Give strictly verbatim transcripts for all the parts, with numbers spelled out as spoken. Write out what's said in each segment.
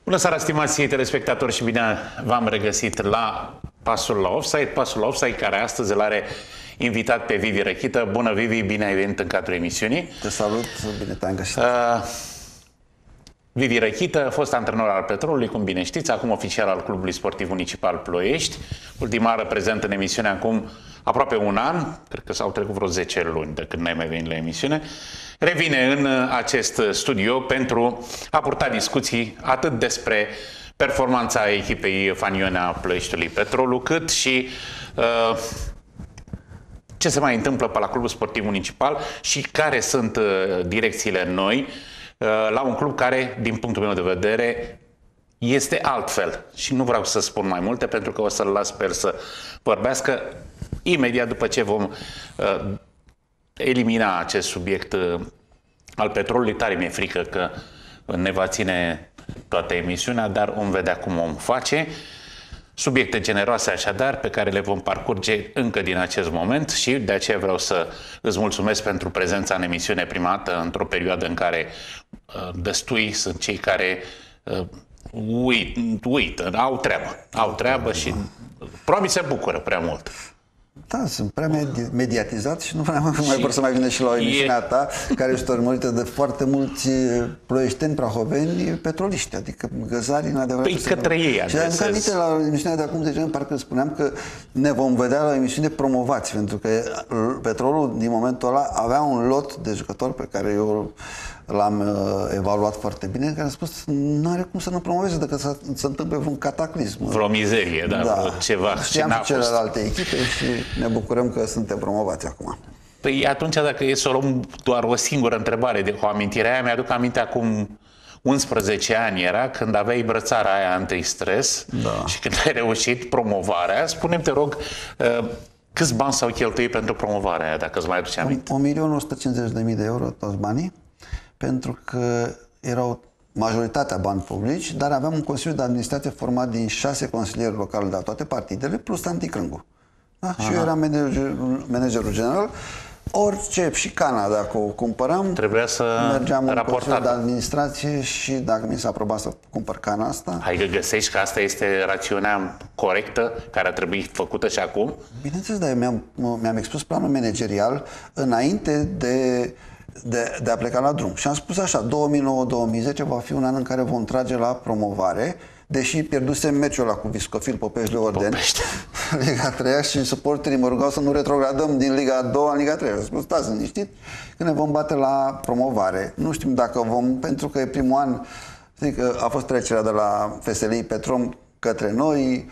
Bună seara, stimați telespectatori, și bine v-am regăsit la Pasul la Offside. Pasul la Offside, care astăzi îl are invitat pe Vivi Răchită. Bună, Vivi, bine ai venit în cadrul emisiunii. Te salut, bine te-am găsit. Uh, Vivi Răchită, fost antrenor al Petrolului, cum bine știți, acum oficial al Clubului Sportiv Municipal Ploiești. Ultima oară prezent în emisiune acum aproape un an, cred că s-au trecut vreo zece luni de când n-ai mai venit la emisiune. Revine în acest studio pentru a purta discuții atât despre performanța echipei fanione a Ploieștiului Petrolul, cât și uh, ce se mai întâmplă pe la Clubul Sportiv Municipal și care sunt uh, direcțiile noi uh, la un club care, din punctul meu de vedere, este altfel. Și nu vreau să spun mai multe, pentru că o să-l las pe el să vorbească imediat după ce vom uh, elimina acest subiect uh, al petrolului. Tare mi-e frică că ne va ține toată emisiunea, dar vom vedea cum vom face. Subiecte generoase așadar, pe care le vom parcurge încă din acest moment, și de aceea vreau să îți mulțumesc pentru prezența în emisiune prima dată, într-o perioadă în care uh, destui sunt cei care uh, uit, uită, au treabă, au treabă și probabil se bucură prea mult. Da, sunt prea mediatizat și nu mai, mai vor să mai vină și la o emisiunea ta, care este urmărită de foarte mulți ploieșteni, prahoveni, petroliști, adică găzarii în adevărat. Păi către ei adresez. Și am aminte la emisiunea de acum zece ani, parcă spuneam că ne vom vedea la o emisiune promovați, pentru că Petrolul din momentul ăla avea un lot de jucători pe care eu l-am uh, evaluat foarte bine, care a spus nu are cum să nu promoveze dacă să se întâmple vreun cataclism. Vreo mizerie, da, da. ceva. Știam și celelalte echipe și ne bucurăm că suntem promovați acum. Păi atunci, dacă e să o luăm doar o singură întrebare de o amintire aia, mi-aduc aminte acum unsprezece ani era, când aveai brățara aia anti-stres, da, și când ai reușit promovarea. Spune-mi, te rog, uh, câți bani s-au cheltuit pentru promovarea aia, dacă îți mai aduce aminte? un milion o sută cincizeci de mii de euro, toți banii, pentru că erau majoritatea bani publici, dar aveam un consiliu de administrație format din șase consilieri locali de la toate partidele, plus Anti Crângu. Da? Și eu eram manager, managerul general. Orice, și cana, dacă o cumpăram, trebuia să mergeam în consiliul de raportată. administrație și dacă mi s-a aprobat să cumpăr cana asta... Hai că găsești că asta este rațiunea corectă, care a trebuit făcută și acum? Bineînțeles, dar mi-am mi-am expus planul managerial înainte de... De, de a pleca la drum. Și am spus așa, două mii nouă două mii zece va fi un an în care vom trage la promovare, deși pierdusem meciul ăla cu Viscofil Popești Ordeni, Liga trei, și suporterii mă rugau să nu retrogradăm din Liga a doua în Liga trei. Am spus, stați liniștit, că ne vom bate la promovare. Nu știm dacă vom, pentru că e primul an, zic, a fost trecerea de la F S L I Petrom către noi,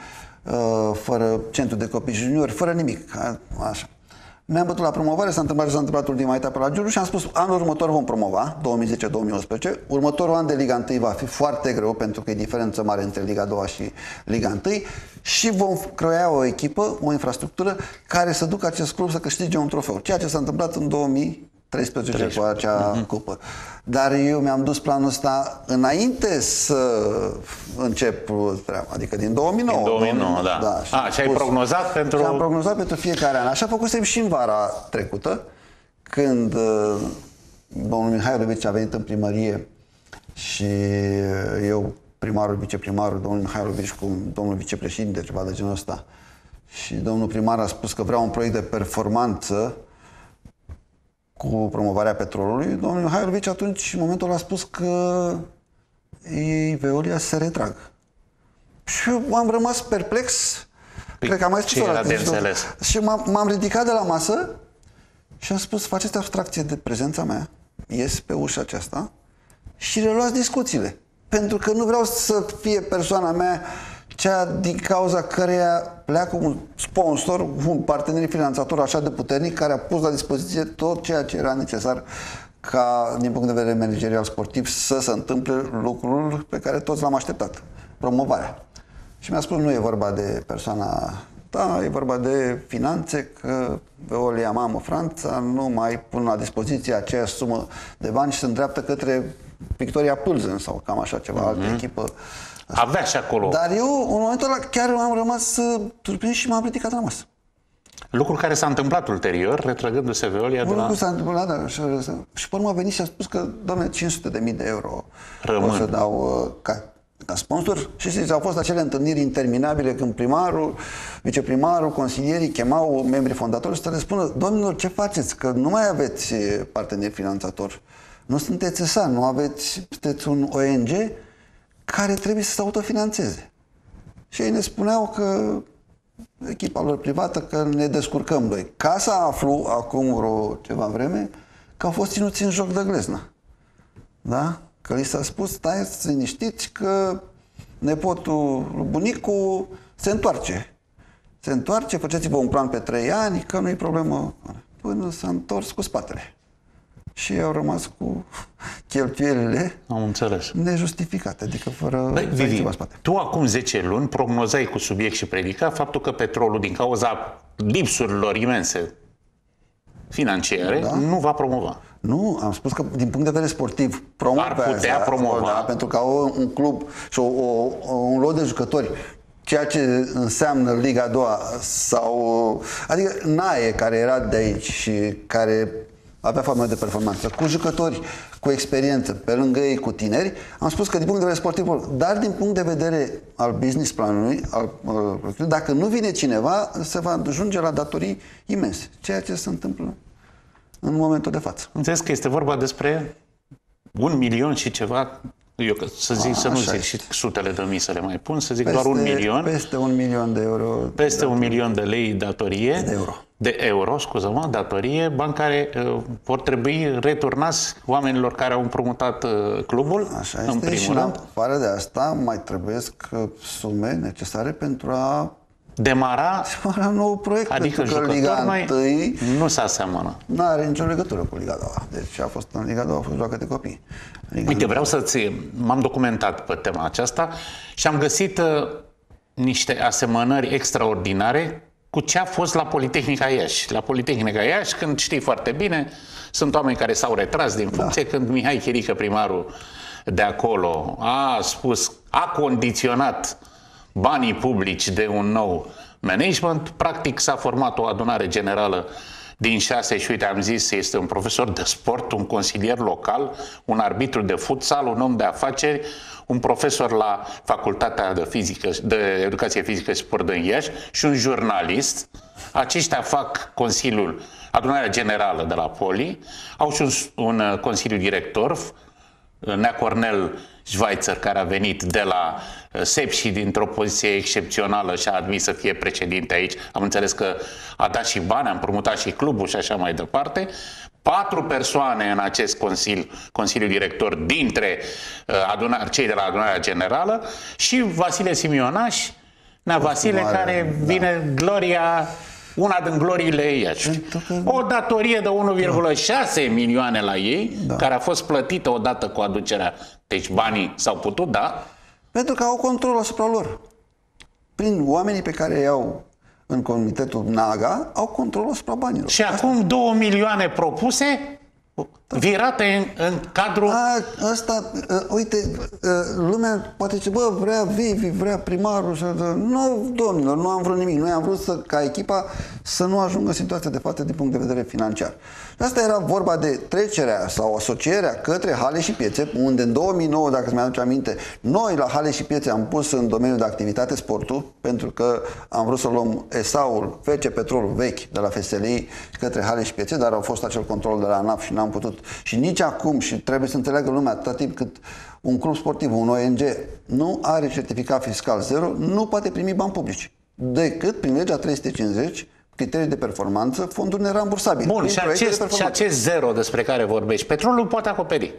fără centru de copii juniori, fără nimic. Așa. Ne-am bătut la promovare, s-a întâmplat ce s-a întâmplat ultima etapă la Giurgiu și am spus anul următor vom promova, două mii zece două mii unsprezece. Următorul an de Liga unu va fi foarte greu, pentru că e diferență mare între Liga a doua și Liga unu, și vom crea o echipă, o infrastructură care să ducă acest club să câștige un trofeu. Ceea ce s-a întâmplat în două mii treisprezece cu acea uh-huh. cupă. Dar eu mi-am dus planul ăsta înainte să încep treaba, adică din două mii nouă. Din două mii nouă, da. da și, A, și ai prognozat pentru... Și am prognozat pentru fiecare an. Așa făcusem și în vara trecută, când uh, domnul Mihailovici a venit în primărie și eu, primarul, viceprimarul, domnul Mihailovici cu domnul vicepreședinte, ceva de genul ăsta. Și domnul primar a spus că vrea un proiect de performanță cu promovarea petrolului. Domnul Mihailovici atunci, în momentul ăla, a spus că ei, Veolia, se retrag. Și eu am rămas perplex. Păi, cred că am mai spus era de înțeles. Și m-am ridicat de la masă și am spus, faceți abstracție de prezența mea, ies pe ușa aceasta și reluați discuțiile. Pentru că nu vreau să fie persoana mea cea din cauza căreia pleacă un sponsor, un partener finanțator așa de puternic, care a pus la dispoziție tot ceea ce era necesar ca, din punct de vedere managerial sportiv, să se întâmple lucrul pe care toți l-am așteptat. Promovarea. Și mi-a spus, nu e vorba de persoana ta, e vorba de finanțe, că Veolia, mamă, Franța, nu mai pun la dispoziție aceeași sumă de bani și se îndreaptă către Victoria Pulzen sau cam așa ceva, mm-hmm. altă echipă. Avea și acolo. Dar eu, în momentul ăla, chiar am rămas surprins și m-am ridicat la masă. Lucru care s-a întâmplat ulterior, retrăgându-se Veolia de la... Lucru s-a întâmplat, da. Și, și pe urmă a venit și a spus că, doamne, cinci sute de mii de euro Rămân. o să dau ca ca sponsor. Și știți, au fost acele întâlniri interminabile când primarul, viceprimarul, consilierii chemau membrii fondatori să le spună: domnilor, ce faceți? Că nu mai aveți parteneri finanțatori. Nu sunteți E S A, nu aveți, sunteți un O N G care trebuie să se autofinanțeze. Și ei ne spuneau că echipa lor privată, că ne descurcăm noi. Ca să aflu acum vreo ceva vreme că au fost ținuți în joc de glezna. Da? Că li s-a spus: stai să liniștiți că nepotul, bunicul se întoarce. Se întoarce, faceți-vă un plan pe trei ani, că nu e problemă. Până s-a întors cu spatele. Și ei au rămas cu cheltuielile Am înțeles. nejustificate, adică fără Băi, Vivi, ceva spate. tu acum zece luni prognozai cu subiect și predica faptul că petrolul, din cauza lipsurilor imense financiare, Da. nu va promova. Nu, am spus că din punct de vedere sportiv promovează, Ar putea promova. Da, pentru că au un club și o, o, un lot de jucători, ceea ce înseamnă Liga a doua sau, adică Nae, care era de aici și care avea formă de performanță, cu jucători cu experiență, pe lângă ei cu tineri, am spus că din punct de vedere sportiv, dar din punct de vedere al business planului, al, al, dacă nu vine cineva, se va ajunge la datorii imense, ceea ce se întâmplă în momentul de față. Înțeles că este vorba despre un milion și ceva, eu să zic, A, să nu așa zic este. și sutele de mii să le mai pun, să zic Peste, doar un milion, Peste un milion de euro. peste un milion de lei datorie, De euro. de euro, scuză-mă, datorie, bani care uh, vor trebui returnați oamenilor care au împrumutat uh, clubul, Așa în este. primul Și în rând. afară de asta mai trebuie sume necesare pentru a Demara, demara un nou proiect. adică pentru că jucători Liga noi, unu nu se aseamănă. nu are nicio legătură cu Liga a doua. Deci a fost în Liga a doua, a fost joacă de copii. Liga Uite, unu. vreau să-ți... M-am documentat pe tema aceasta și am găsit uh, niște asemănări extraordinare cu ce a fost la Politehnica Iași. La Politehnica Iași, când știi foarte bine, sunt oameni care s-au retras din funcție, da. Când Mihai Chirică, primarul de acolo, a spus, a condiționat banii publici de un nou management, practic s-a format o adunare generală din șase și uite, am zis, este un profesor de sport, un consilier local, un arbitru de futsal, un om de afaceri, un profesor la Facultatea de, fizică, de Educație Fizică și Sport din Iași și un jurnalist. Aceștia fac Consiliul, adunarea generală de la Poli, au și un, un consiliu director, Nea Cornel Schweitzer, care a venit de la Sepsi dintr-o poziție excepțională și a admis să fie președinte aici. Am înțeles că a dat și bani, a împrumutat și clubul și așa mai departe. Patru persoane în acest consiliu, consiliu director dintre uh, adunare, cei de la adunarea generală și Vasile Simionaș, Nea Vasile, mare, care da. vine gloria, una din gloriile Iași. O datorie de unu virgulă șase milioane la ei, Da. care a fost plătită odată cu aducerea. Deci banii s-au putut da. Pentru că au control asupra lor. Prin oamenii pe care îi au în comitetul Naga, au control asupra banilor. Și acum două milioane propuse, virate în, în cadrul... A, asta, uh, uite, uh, lumea poate zice, bă, vrea Vivi, vrea primarul. Și, uh, nu, domnilor, nu am vrut nimic. Noi am vrut să, ca echipa să nu ajungă în situația de față din punct de vedere financiar. Asta era vorba de trecerea sau asocierea către Hale și Piețe, unde în două mii nouă, dacă îți mi-aduce aminte, noi la Hale și Piețe am pus în domeniul de activitate sportul, pentru că am vrut să luăm E S A-ul, F C Petrolul vechi de la F S L I către Hale și Piețe, dar au fost acel control de la ANAF și n-am putut. Și nici acum, și trebuie să înțeleagă lumea, atâta timp cât un club sportiv, un O N G, nu are certificat fiscal zero, nu poate primi bani publici, decât prin legea trei sute cincizeci, criterii de performanță, fonduri nerambursabile. Bun, și acest, și acest zero despre care vorbești, petrolul poate acoperi.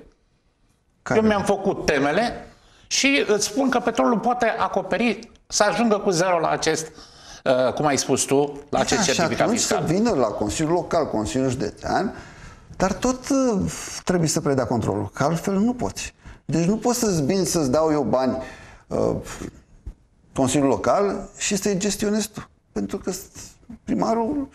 Care? Eu mi-am făcut temele și îți spun că petrolul poate acoperi, să ajungă cu zero la acest, uh, cum ai spus tu, la acest Da, certificat și atunci fiscal. să vină la Consiliul Local, Consiliul Județean, dar tot uh, trebuie să predea controlul, că altfel nu poți. Deci nu poți să-ți vin să-ți dau eu bani uh, Consiliul Local și să-i gestionezi tu. Pentru că primarul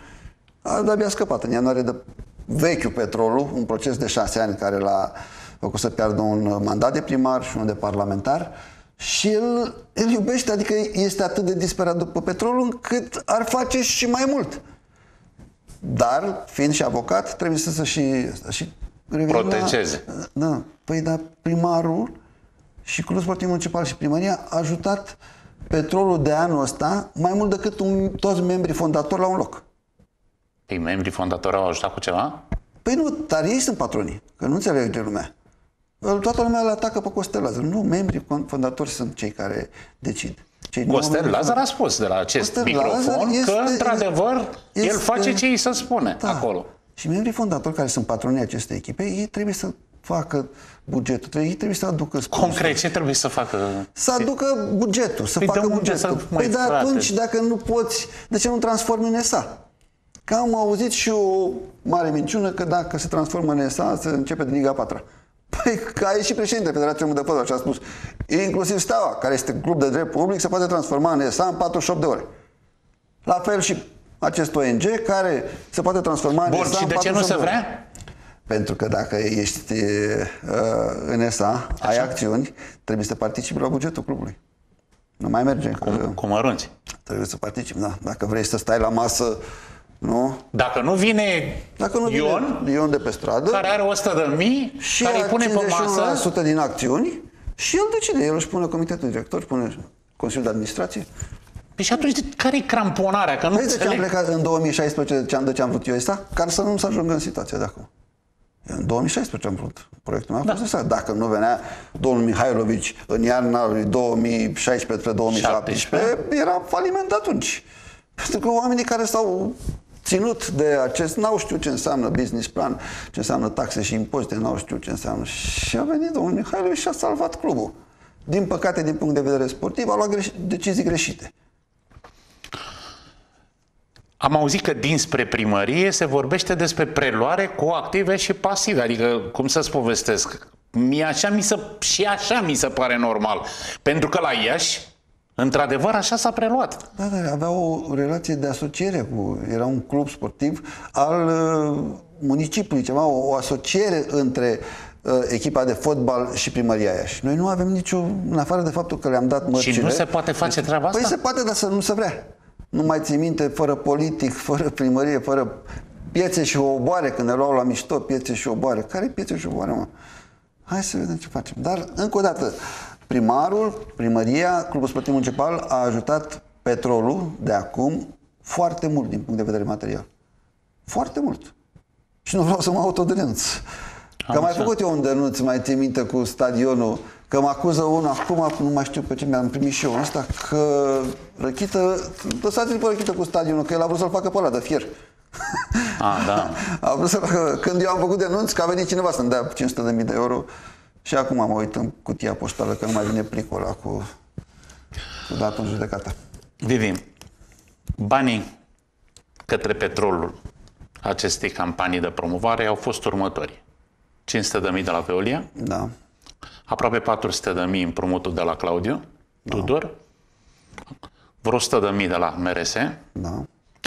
a de-abia scăpat în ianuarie de vechiul petrolul, un proces de șase ani care l-a făcut să piardă un mandat de primar și unul de parlamentar, și el îl iubește, adică este atât de disperat după petrolul încât ar face și mai mult. Dar, fiind și avocat, trebuie să se și, și Protejeze. La, da, păi dar primarul Și Clubul Sportiv Municipal și Primăria a ajutat Petrolul de anul ăsta mai mult decât un, toți membrii fondatori la un loc. Ei, membrii fondatori au ajutat cu ceva? Păi nu, dar ei sunt patronii, că nu înțelege lumea. Toată lumea îl atacă pe Costel Lazar. Nu, membrii fondatori sunt cei care decid. Cei Costel Lazar a spus de la acest Costel microfon este, că, într-adevăr, este, el face ce îi se spune da. acolo. Și membrii fondatori care sunt patronii acestei echipe, ei trebuie să facă bugetul, ei trebuie să aducă sponsor. Concret, ce trebuie să facă? Să aducă bugetul, să păi facă de bugetul. Să păi de atunci, dacă nu poți, de ce nu transformi în E S A? Că am auzit și o mare minciună că dacă se transformă în E S A, se începe de Liga a patra. Păi că a ieșit președintele Federației Române de Fotbal și a spus, inclusiv Steaua, care este club de drept public, se poate transforma în E S A în patruzeci și opt de ore. La fel și acest O N G care se poate transforma în Bun, E S A și în de ce nu se vrea? Pentru că dacă ești uh, în E S A, așa, ai acțiuni, trebuie să participi la bugetul clubului. Nu mai merge. Cum, că cum arunți? Trebuie să participi, da. Dacă vrei să stai la masă, nu? Dacă nu vine Dacă nu Ion, vine Ion de pe stradă, care are o sută de mii, și care îi pune pe cincizeci și unu la sută masă, din acțiuni și el decide. El își pune comitetul director, își pune Consiliul de Administrație. păi și atunci care-i cramponarea? Că nu Păi de ce am înțeleg. plecat în două mii șaisprezece, de ce am, de ce am vrut eu E S A? Ca să nu să ajungă în situația de acum. În două mii șaisprezece am vrut. Proiectul meu a fost E S A. Dacă nu venea domnul Mihailovici în iarna lui două mii șaisprezece două mii șaptesprezece, era faliment atunci. Pentru că oamenii care s-au ținut de acest, n-au știut ce înseamnă business plan, ce înseamnă taxe și impozite, n-au știut ce înseamnă. Și a venit domnul Mihailovici și a salvat clubul. Din păcate, din punct de vedere sportiv, a luat greș- decizii greșite. Am auzit că dinspre primărie se vorbește despre preluare cu active și pasive. Adică, cum să-ți povestesc? Mie așa mi se, și așa mi se pare normal. Pentru că la Iași, într-adevăr, așa s-a preluat. Da, da, avea o relație de asociere cu... Era un club sportiv al uh, municipiului, ceva, o, o asociere între uh, echipa de fotbal și primăria Iași. Noi nu avem nicio... În afară de faptul că le-am dat mărcile... Și nu se poate face treaba asta? Păi se poate, dar să nu se vrea. Nu mai ții minte, fără politic, fără primărie, fără piețe și oboare, când ne luau la mișto, piețe și oboare. Care piețe și oboare, mă? Hai să vedem ce facem. Dar, încă o dată, primarul, primăria, Clubul Sportiv Municipal a ajutat Petrolul de acum foarte mult din punct de vedere material. Foarte mult. Și nu vreau să mă autodenunț. Că am mai făcut eu un denunț, mai ții minte, cu stadionul, că mă acuză unul acum, nu mai știu pe ce, mi-am primit și eu ăsta, că Răchită, lăsați-l pe Răchită cu stadionul, că el a vrut să-l facă pe ăla de fier. Ah, da. A vrut să facă, când eu am făcut denunț, că a venit cineva să-mi dea cinci sute de mii de euro și acum mă uit în cutia poștală, că nu mai vine plicul ăla cu, cu datul în judecată. Vivi, banii către Petrolul acestei campanii de promovare au fost următori. cinci sute de mii de la Veolia, Da. aproape patru sute de mii împrumutul de la Claudiu Tudor, vreo o sută de mii de la M R S, Da.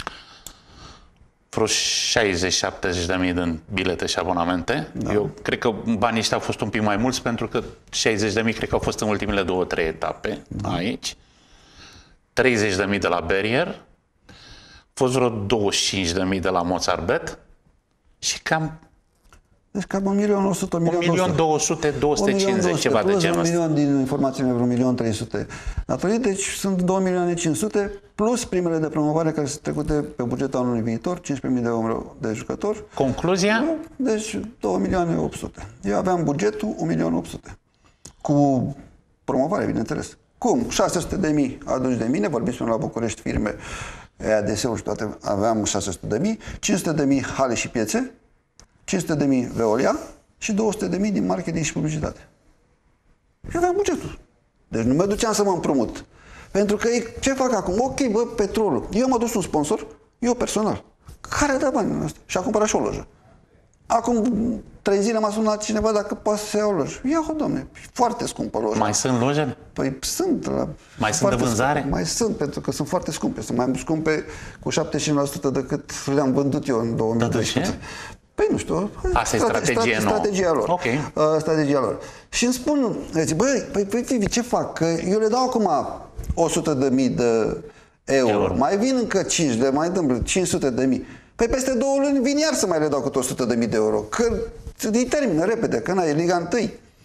vreo șaizeci șaptezeci de mii din bilete și abonamente. Da. Eu cred că banii ăștia au fost un pic mai mulți, pentru că șaizeci de mii cred că au fost în ultimele două, trei etape, da, aici. treizeci de mii de la Barrier, au fost vreo douăzeci și cinci de mii de la Mozart Bet și cam Deci cam un milion o sută, un un milion două sute, două sute cincizeci, ceva de genul un ăsta. milion din informațiile, vreo un milion trei sute datorii, deci sunt două milioane cinci sute plus primele de promovare care sunt trecute pe bugetul anului viitor, cincisprezece mii de euro de jucători. Concluzia? Deci două milioane opt sute. Eu aveam bugetul un milion opt sute. Cu promovare, bineînțeles. Cum? șase sute de mii aduși de mine, vorbim la București, firme, E A D S-ul și toate, aveam șase sute de mii, cinci sute de mii hale și piețe, cinci sute de mii Veolia și două sute de mii din marketing și publicitate. Și aveam bugetul. Deci nu mă duceam să mă împrumut. Pentru că ei, ce fac acum? Ok, bă, Petrolul. Eu m-am dus un sponsor, eu personal, care a dat banii ăsta și a cumpărat și o lojă. Acum trei zile m-a sunat cineva dacă poate să iau o lojă. Ia-o, domne, foarte scumpă loja. Mai sunt loje? Păi sunt. La, mai sunt de vânzare? Scumpe. Mai sunt, pentru că sunt foarte scumpe. Sunt mai scumpe cu șaptezeci și cinci la sută decât le-am vândut eu în două mii doisprezece. Păi nu știu. Asta e strategie nouă. Strategia lor. Okay. Uh, strategia lor. Și îmi spun, zic, băi, păi, păi, Fivi, ce fac? Că eu le dau acum o sută de mii de euro. euro. Mai vin încă cinci, le mai dăm cinci sute de mii. Păi peste două luni vin iar să mai le dau câte o sută de mii de euro. Că îi termină repede, că n-ai Liga unu.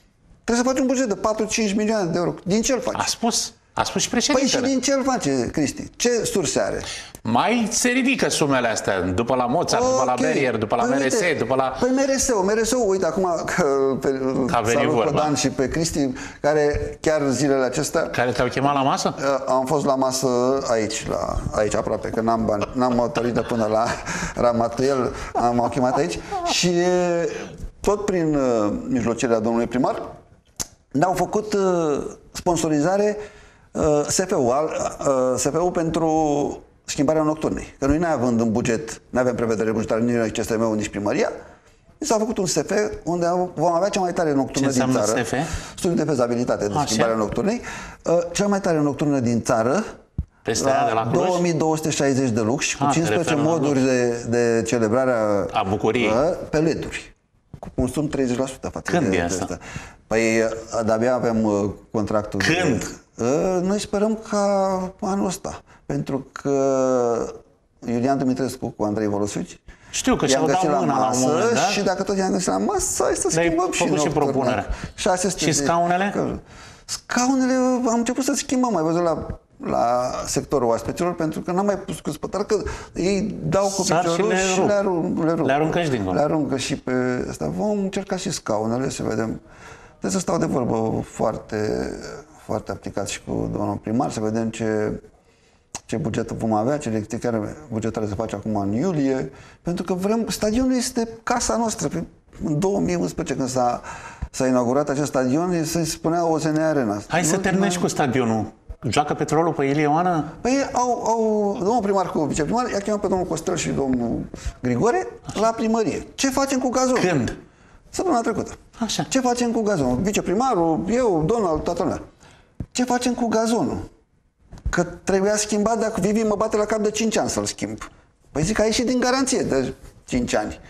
Trebuie să faci un buget de patru-cinci milioane de euro. Din ce îl faci? A spus. A spus și Păi președintele. și din ce îl face, Cristi? Ce surse are? Mai se ridică sumele astea, după la Mozart, okay. după la Berrier, după la păi, M R S, uite, după la... Păi M R S-ul, M R S-ul, uite, acum că pe, salut pe Dan și pe Cristi, care chiar zilele acestea... Care te-au chemat la masă? Am fost la masă aici, la, aici aproape, că n-am bani, n-am autorită până la Ramatuel, am chemat aici și tot prin uh, mijlocirea domnului primar ne-au făcut uh, sponsorizare uh, S F U, uh, S F U pentru schimbarea nocturnei. Că noi neavând în buget, nu avem prevedere bugetară nici C S M-ul, nici primăria, s-a făcut un S F unde vom avea cea mai tare nocturnă din țară. S F? Studiul de fezabilitate de schimbarea nocturnei. Uh, cea mai tare nocturnă din țară, la, de la două mii două sute șaizeci de lux și cu ah, cincisprezece moduri de, de celebrare a bucuriei pe L E D-uri. Cu consum treizeci la sută față Când de, e de asta? asta. Păi de-abia avem uh, contractul. Când? De, uh, noi sperăm ca anul ăsta. Pentru că Iulian Dumitrescu cu Andrei Volosuci știu că și-au dat mâna la un moment dat. Și dacă tot i-am găsit la masă, hai să schimbăm și, și propunerea. Și scaunele? De, scaunele am început să schimbăm, ai văzut la la sectorul oaspeților, pentru că n-am mai pus cu spătar, că ei dau cu piciorul și le, arunc, le, le aruncă și dincolo. Le aruncă și pe asta. Vom încerca și scaunele, să vedem. Trebuie să stau de vorbă foarte, foarte aplicat și cu domnul primar, să vedem ce, ce buget vom avea, ce rectificare bugetară se face acum în iulie, pentru că vrem, stadionul este casa noastră. În două mii unsprezece, când s-a, s-a inaugurat acest stadion, se spunea O Z N Arena. Hai să terminești cu stadionul. Joacă Petrolul pe Ilie Oană? Păi au, au, domnul primar cu viceprimar i-a chemat pe domnul Costel și domnul Grigore la primărie. Ce facem cu gazonul? Când? Săptămâna trecută. Așa. Ce facem cu gazonul? Viceprimarul, eu, Donald, toată lumea. Ce facem cu gazonul? Că trebuia schimbat, dacă Vivi mă bate la cap de cinci ani să-l schimb. Păi zic că a ieșit din garanție de cinci ani.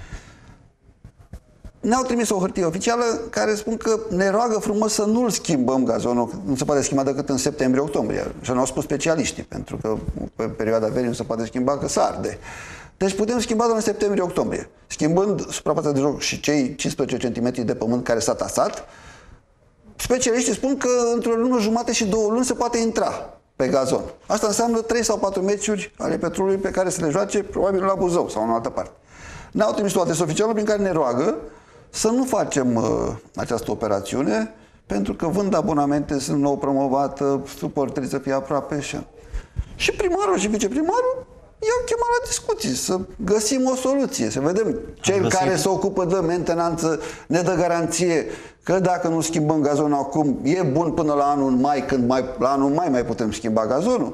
Ne-au trimis o hârtie oficială care spun că ne roagă frumos să nu-l schimbăm gazonul, nu se poate schimba decât în septembrie-octombrie. Și ne-au spus specialiștii, pentru că pe perioada verii nu se poate schimba, că se arde. Deci putem schimba doar în septembrie-octombrie. Schimbând suprafața de joc și cei cincisprezece centimetri de pământ care s-a tasat, specialiștii spun că între o lună jumate și două luni se poate intra pe gazon. Asta înseamnă trei sau patru meciuri ale Petrolului pe care să le joace probabil la Buzău sau în altă parte. Ne-au trimis o adresă oficială prin care ne roagă să nu facem uh, această operațiune, pentru că vând abonamente, sunt nou promovată, suporterii să fie aproape și... Și primarul și viceprimarul i-au chemat la discuții, să găsim o soluție, să vedem. Cel care se ocupă de mentenanță ne dă garanție că dacă nu schimbăm gazonul acum, e bun până la anul mai, când mai, la anul mai mai putem schimba gazonul.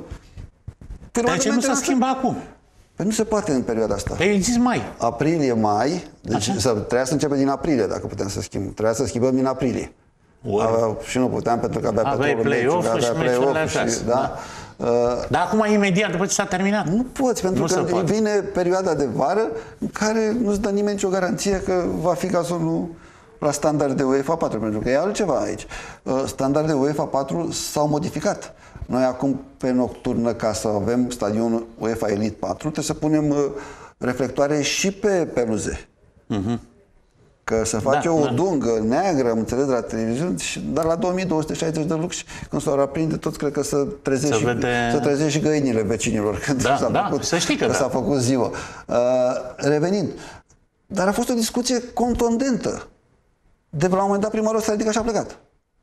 Dar ce nu s-a schimbat acum? Păi nu se poate în perioada asta. Păi zis mai. Aprilie, mai, deci să, trebuia să începem din aprilie, dacă putem să schimbăm. Trebuia să schimbăm din aprilie. Avea, și nu puteam, pentru că avea aveai play-off și meciurile acasă. Da. Da. Uh, Dar acum, imediat, după ce s-a terminat? Nu poți, pentru nu că vine perioada de vară în care nu-ți dă nimeni nicio garanție că va fi gazonul la standard de UEFA patru, pentru că e altceva aici. Uh, standard de UEFA patru s-au modificat. Noi acum, pe nocturnă, ca să avem stadionul UEFA Elite patru, trebuie să punem uh, reflectoare și pe peluze. Uh-huh. Că se face da, o da. dungă neagră, am înțeles, de la televiziune, dar la două mii două sute șaizeci de lux, când s-au aprinde, toți cred că să trezești și, vede... treze și găinile vecinilor. Când da, s-a da, făcut, să știi că, că da. s-a făcut ziua. Uh, revenind, dar a fost o discuție contundentă. De la un moment dat primarul s-a ridicat și a plecat.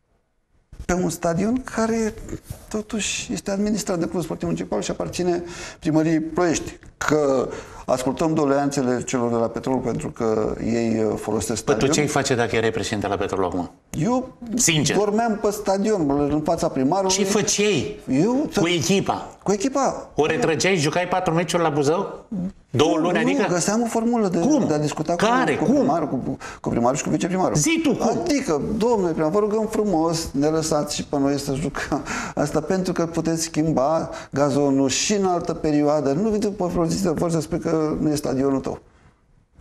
Pe un stadion care totuși este administrat de Clubul Sportiv Municipal și aparține primăriei Ploiești. Că ascultăm doleanțele celor de la Petrol pentru că ei folosesc stadion. Păi tu ce-i face dacă erai președinte la Petrol acum? Eu Sincer. dormeam pe stadion, în fața primarului. Ce făceai? Eu? Cu echipa? Cu echipa. O retrăgeai, jucai patru meciuri la Buzău? Două luni, nu, adică? Nu, găseam o formulă de, cum? de a discuta Care? cu, cu, cum? primarul, cu, cu primarul și cu viceprimarul. Zi tu cum? Adică, domnule primar, vă rugăm frumos, ne lăsați și pe noi să jucăm asta, pentru că puteți schimba gazonul și în altă perioadă. Nu vii după vreo zi să vor să spui că nu e stadionul tău.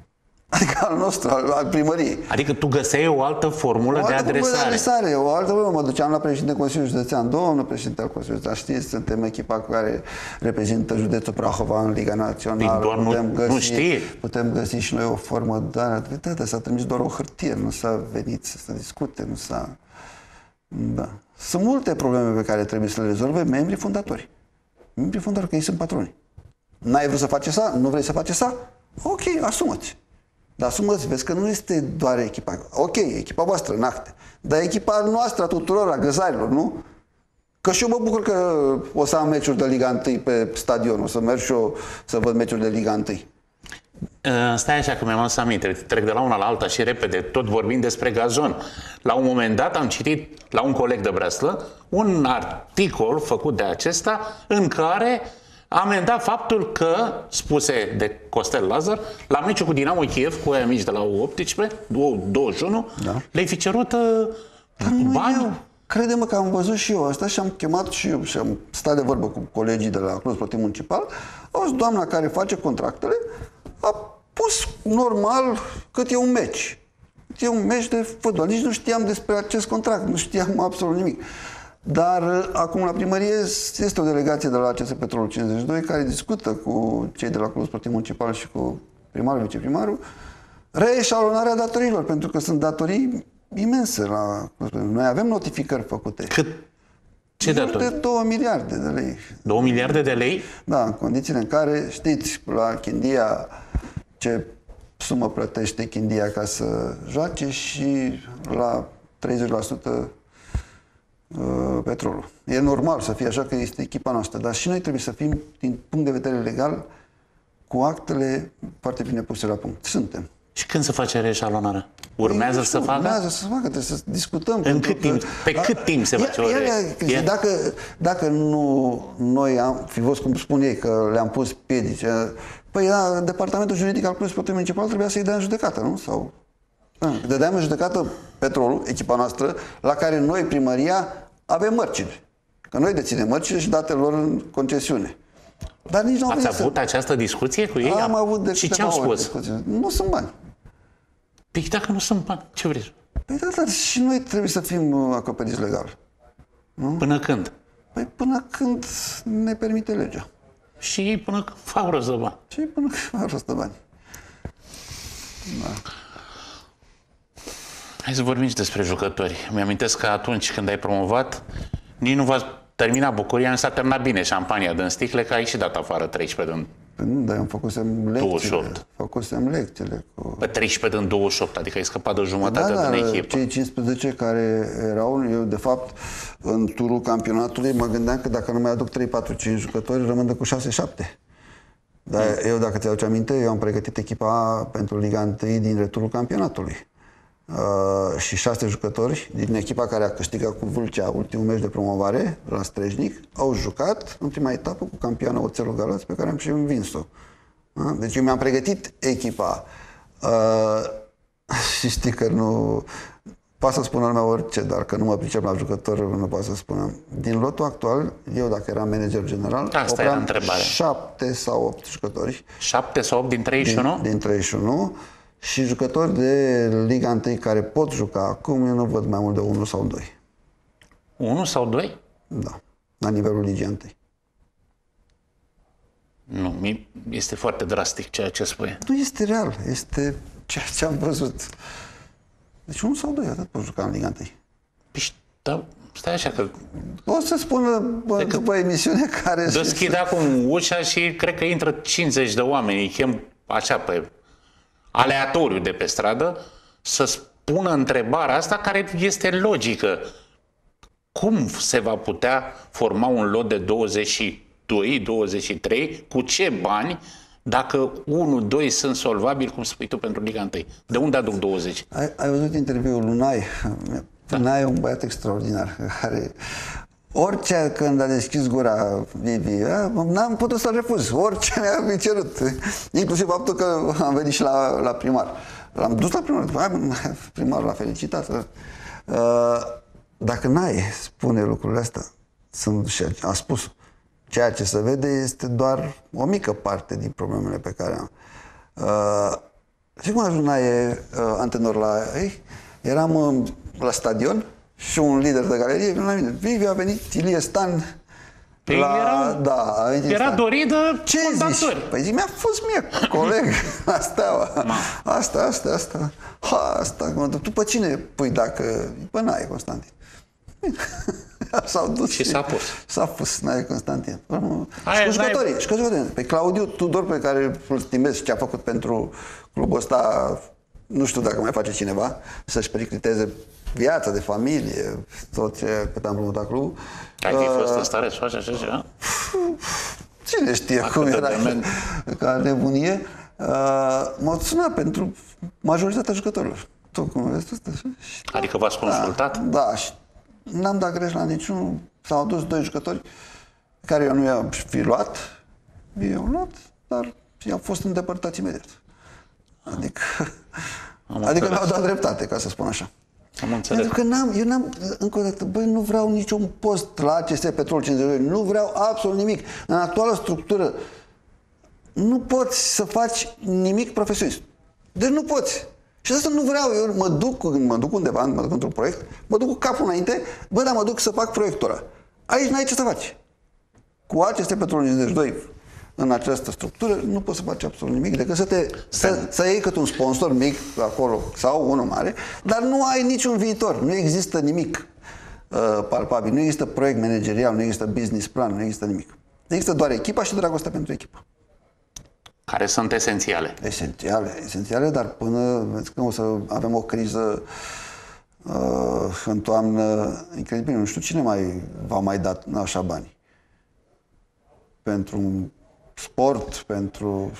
Adică al nostru, al, al primăriei. Adică tu găseai o altă formulă O de altă formulă adresare. de adresare. O altă formulă. Mă duceam la președinte Consiliului Județean. Domnul președinte al Consiliului Județean, știți, suntem echipa care reprezintă județul Prahova în Liga Națională. Doar putem, nu, găsi, nu știe. putem găsi și noi o formă de adresare. S-a trimis doar o hârtie, nu s-a venit să se discute, nu s-a... Da. Sunt multe probleme pe care trebuie să le rezolve membrii fondatori. Membrii fondatori, că ei sunt patroni. N-ai vrut să faci asta? Nu vrei să faci asta? Ok, asumă-ți. Dar asumă-ți, vezi că nu este doar echipa. Ok, echipa voastră în acte. Dar echipa noastră a tuturor, a găzarilor, nu? Că și eu mă bucur că o să am meciuri de Liga unu pe stadion. O să merg și eu să văd meciuri de Liga unu. Uh, stai așa că mi-am adus aminte, trec de la una la alta și repede, tot vorbind despre gazon. La un moment dat am citit la un coleg de Breslă un articol făcut de acesta în care amenda faptul că, spuse de Costel Lazar, la meciul cu Dinamo Kiev, cu aia mici de la U optsprezece, douăzeci și unu, Da. le-ai fi cerut uh, bani? Crede-mă că am văzut și eu asta și am chemat și eu și am stat de vorbă cu colegii de la Club Sportiv Municipal. Auzi, doamna care face contractele a pus normal cât e un meci. E un meci de fotbal. Nici nu știam despre acest contract, nu știam absolut nimic. Dar acum la primărie este o delegație de la A C S Petrolul cincizeci și doi care discută cu cei de la Club Sportiv Municipal și cu primarul, viceprimarul, reeșalonarea datorilor, pentru că sunt datorii imense la Club Sportiv. Noi avem notificări făcute. Cât? Ce De datorii? două miliarde de lei. două miliarde de lei? Da, în condițiile în care, știți, la Chindia ce sumă plătește Chindia ca să joace și la treizeci la sută petrolul. E normal să fie așa că este echipa noastră, dar și noi trebuie să fim, din punct de vedere legal, cu actele foarte bine puse la punct. Suntem. Și când se face reșalonarea? Urmează Ei, să nu, facă? Urmează să facă, trebuie să discutăm. În cât timp? Pe cât timp se face o re... Dacă, dacă nu noi am fi fost, cum spun ei, că le-am pus piedici, păi da, departamentul juridic al Clubului Sportiv Municipal trebuia să-i dea în judecată, nu? Sau... Dădeam în judecată Petrolul, echipa noastră, la care noi, primăria, avem mărcile. Că noi deținem mărcile și datele lor în concesiune. Dar nici nu Ați avut avut să... această discuție cu ei? Am avut de și ce au spus? Discuții. Nu sunt bani. Păi dacă nu sunt bani, ce vrei? Păi da, dar și noi trebuie să fim acoperiți legal. Nu? Până când? Păi până când ne permite legea. Și ei până când fac rost de bani. Și până când fac rost de bani. Da. Hai să vorbim și despre jucători. Mi-amintesc că atunci când ai promovat, nici nu v-ați terminat bucuria, nu s-a terminat bine șampania din sticle, că ai și dat afară treisprezece din... Păi nu, dar eu am făcusem lecțiile. douăzeci și opt. Făcusem lecțiile cu... Pe treisprezece din douăzeci și opt, adică ai scăpat de o jumătate da, din da, echipă. Cei cincisprezece care erau, eu de fapt, în turul campionatului, mă gândeam că dacă nu mai aduc trei, patru, cinci jucători, rămân de cu șase șapte. Dar mm. eu, dacă ți-aduce aminte, eu am pregătit echipa pentru Liga unu din returul campionatului. Uh, și șase jucători din echipa care a câștigat cu Vâlcea ultimul meci de promovare la Strejnic au jucat în prima etapă cu campioana Oțelul Galați, pe care am și învins-o. Uh? Deci eu mi-am pregătit echipa. Uh, și știi că nu... Poate să spună lumea orice, dar că nu mă pricep la jucători, nu poate să spună. Din lotul actual, eu dacă eram manager general, Asta era întrebarea. șapte sau opt jucători. Șapte sau opt din treizeci și unu? Din, din treizeci și unu. Și jucători de Liga unu care pot juca acum, eu nu văd mai mult de unul sau doi. Unu sau doi? Da, la nivelul Ligii unu. Nu, este foarte drastic ceea ce spui. Nu este real, este ceea ce am văzut. Deci unul sau doi, atât pot juca în Liga unu. Păi, da, stai așa că... O să spună bă, după emisiune care... Deschide acum ușa și cred că intră cincizeci de oameni, îi chem așa pe aleatoriu de pe stradă, să spună întrebarea asta care este logică. Cum se va putea forma un lot de douăzeci și doi, douăzeci și trei, cu ce bani, dacă unu, doi sunt solvabili, cum spui tu, pentru Liga unu? De unde aduc douăzeci? Ai, ai văzut interviul lui Nai? Da. Nai e un băiat extraordinar, care orice când a deschis gura Vivi, n-am putut să-l refuz, orice mi-a cerut, inclusiv faptul că am venit și la, la primar. L-am dus la primar, primarul l-a felicitat. Dacă Nai spune lucrurile astea, sunt, și a spus, ceea ce se vede este doar o mică parte din problemele pe care am. Și cum ajunai uh, antrenor la ei? Eram uh, la stadion și un lider de galerie vine la mine. Vivi, a venit Ilie Stan. Păi La, era, da, a venit era Stan. dorit de Ce fondatori. zici? Păi zic, mi-a fost mie coleg la Steaua. Asta, asta, asta. Ha, asta. Tu pe cine pui dacă... Păi n-ai Constantin. S-au dus Și s-a pus. S-a pus, n-ai Constantin. Aia, și cu jucătorii, și cu jucătorii. Pe Claudiu Tudor, pe care îl stimez ce a făcut pentru clubul ăsta, nu știu dacă mai face cineva, să-și pericliteze viața de familie, tot ce cât am promotat clubul. Ai fi fost în stare să faci așa ceva? Cine știe Dacă cum era demen... ca nebunie. Uh, m-au sunat pentru majoritatea jucătorilor. Tot cum vezi, tot așa. Adică v-ați consultat? Da, da, și n-am dat greș la niciunul. S-au adus doi jucători care eu nu i-am fi luat. I-am luat, dar i-au fost îndepărtați imediat. Adică, Am adică înțeles. mi-au dat dreptate, ca să spun așa. Am înțeles. Pentru că n-am, eu n-am, încă o dată, băi, nu vreau niciun post la A C S Petrol cincizeci și doi, nu vreau absolut nimic. În actuala structură nu poți să faci nimic profesionist. Deci nu poți. Și asta nu vreau, eu mă duc, mă duc undeva, mă duc într-un proiect, mă duc cu capul înainte, bă, dar mă duc să fac proiectul ăla. Aici n-ai ce să faci. Cu A C S Petrol cincizeci și doi în această structură nu poți să faci absolut nimic decât să te să, să iei cât un sponsor mic acolo sau unul mare, dar nu ai niciun viitor, nu există nimic uh, palpabil, nu există proiect managerial, nu există business plan, nu există nimic. Există doar echipa și dragostea pentru echipă. Care sunt esențiale. Esențiale, esențiale, dar până vezi că o să avem o criză uh, în toamnă incredibil, nu știu cine mai va mai da așa bani pentru un sport, pentru...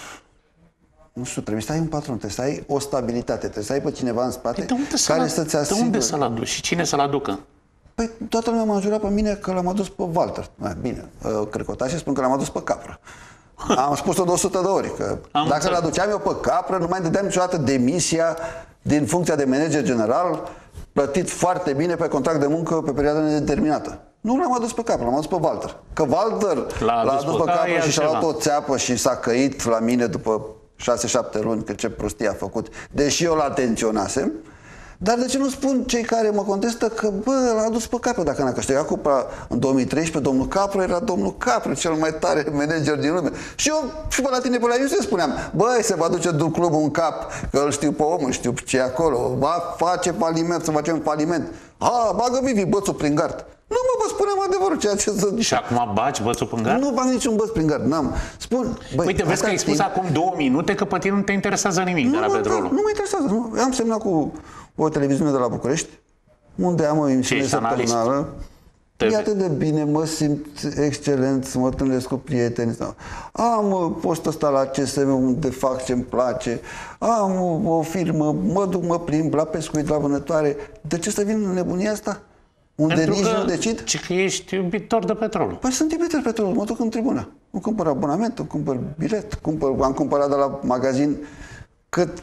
Nu știu, trebuie să ai un patron, trebuie să ai o stabilitate, trebuie să ai pe cineva în spate de unde care să să-ți De asigure. unde să-l aduci și cine să-l aducă? Păi toată lumea m-a jurat pe mine că l-am adus pe Walter. Ah, bine, crăcotașii spun că l-am adus pe Capră. Am spus-o de o sută de ori, că Am dacă înțeles. l-aduceam eu pe Capră, nu mai dădeam niciodată demisia din funcția de manager general, plătit foarte bine pe contract de muncă pe perioadă nedeterminată. Nu l-am adus pe Capră, l-am adus pe Walter. Că Walter L-a adus l-a adus pe pe Capră, Capră e și și-a altceva. luat o țeapă și s-a căit la mine după șase șapte luni că ce prostie a făcut, deși eu l-atenționasem. Dar de ce nu spun cei care mă contestă că, bă, l-a adus pe Capră dacă n-a câștigat cupa în două mii treisprezece, domnul Capră era domnul Capră, cel mai tare manager din lume. Și eu și pe la tine pe la Iuse spuneam, băi, se va duce du clubul în cap, că îl știu pe omul, știu ce e acolo, va face faliment, să facem faliment. Ha, bagă Vivi bățul prin gard. Nu mă, vă spuneam adevărul, ceea ce să... Și acum bagi bățul în gard? Nu bag niciun băț prin gard, n-am. Spun, băi, Uite, vezi că ai spus timp... acum două minute că pe tine nu te interesează nimic Nu, de la mă, petrolul. Nu mă interesează. Nu. Eu am semnat cu o televiziune de la București, unde am o emisiune ești analist? săptămânală. Te- E atât de bine, mă simt excelent, mă întâlnesc cu prieteni. Am uh, postul ăsta la C S M unde fac ce-mi place, am uh, o firmă, mă duc, mă plimb la pescuit, la vânătoare. De ce să vin în nebunia asta? Unde Pentru nici că, nu decid? ci că ești iubitor de petrol. Păi sunt iubitor petrol, mă duc în tribună. Îmi cumpăr abonament, îmi cumpăr bilet, cumpăr, am cumpărat de la magazin cât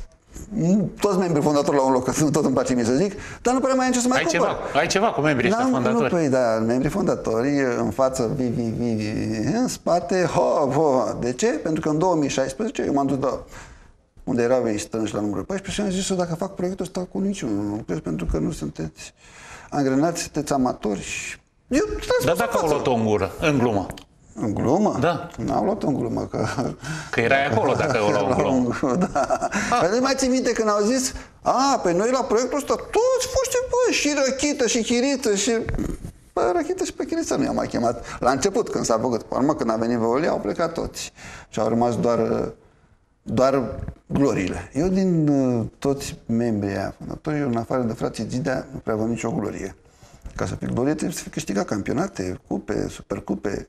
toți membrii fondatori la un loc, că tot îmi place mie să zic, dar nu prea mai am ce să mai Ai cumpăr. ceva, ai ceva cu membrii ăștia N-am- fondatori. Nu, păi da, membrii fondatori, în față, vivi, vivi, în spate, ho, ho. De ce? Pentru că în două mii șaisprezece eu m-am dus la unde erau ei strânși la numărul paisprezece și am zis eu dacă fac proiectul ăsta cu niciunul, nu lucrez pentru că nu sunteți angrenați, sunteți amatori și... Eu Dar dacă au luat-o în gură, în glumă, în glumă? Da. N-au luat-o în glumă, că... că erai acolo dacă o luau în glumă. Da. Păi nu mai ții minte când au zis, a, pe noi la proiectul ăsta toți foști, bă, și Răchită, și Chiriță, și... Bă, Răchită și pe Chiriță nu i-am mai chemat. La început, când s-a făcut. Pe urmă, când a venit Văolia, au plecat toți. Și au rămas doar, doar gloriile. Eu din uh, toți membrii aia fondatori, eu în afară de frații Zidea, nu prea văd nicio glorie. Ca să fii glorie, trebuie să fi câștigat campionate, cupe, supercupe.